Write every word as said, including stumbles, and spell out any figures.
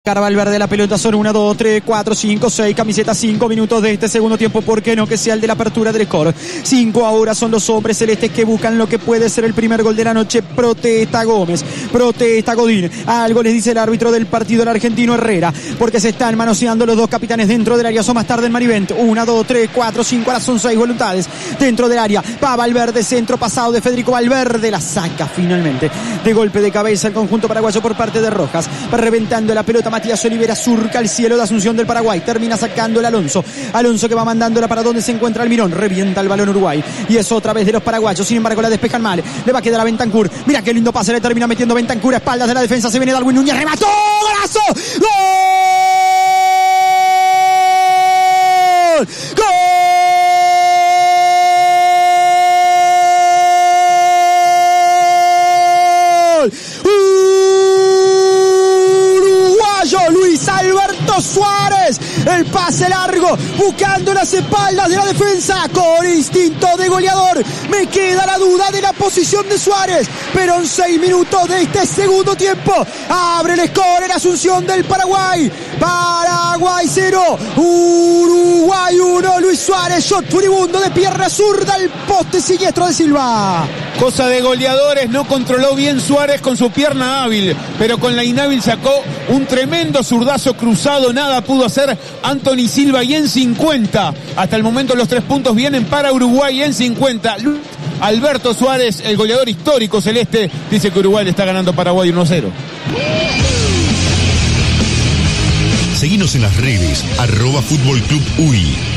Valverde, la pelota son uno, dos, tres, cuatro, cinco, seis, camiseta, cinco minutos de este segundo tiempo, ¿por qué no que sea el de la apertura del score? cinco ahora son los hombres celestes que buscan lo que puede ser el primer gol de la noche. Protesta Gómez, protesta Godín, algo les dice el árbitro del partido, el argentino Herrera, porque se están manoseando los dos capitanes dentro del área. Son más tarde en Marivent, uno, dos, tres, cuatro, cinco, ahora son seis voluntades dentro del área. Va Valverde, centro pasado de Federico Valverde, la saca finalmente de golpe de cabeza el conjunto paraguayo por parte de Rojas, va reventando la pelota Matías Olivera, surca el cielo de Asunción del Paraguay, termina sacando el Alonso, Alonso que va mandándola para donde se encuentra Almirón, revienta el balón Uruguay y es otra vez de los paraguayos, sin embargo la despejan mal, le va a quedar a Bentancur, mira qué lindo pase, le termina metiendo Bentancur a espaldas de la defensa, se viene Darwin Núñez, remató, golazo, gol, gol. Luis Alberto Suárez, el pase largo, buscando las espaldas de la defensa, con instinto de goleador. Me queda la duda de la posición de Suárez, pero en seis minutos de este segundo tiempo, abre el score en Asunción del Paraguay. Paraguay cero, Uruguay uno, Luis Suárez, shot furibundo de pierna zurda, el poste siniestro de Silva. Cosa de goleadores, no controló bien Suárez con su pierna hábil, pero con la inhábil sacó un tremendo zurdazo cruzado, nada pudo hacer Anthony Silva, y en cincuenta, hasta el momento los tres puntos vienen para Uruguay en cincuenta. Alberto Suárez, el goleador histórico celeste, dice que Uruguay le está ganando a Paraguay uno a cero. Seguinos en las redes, arroba Fútbol Club U I.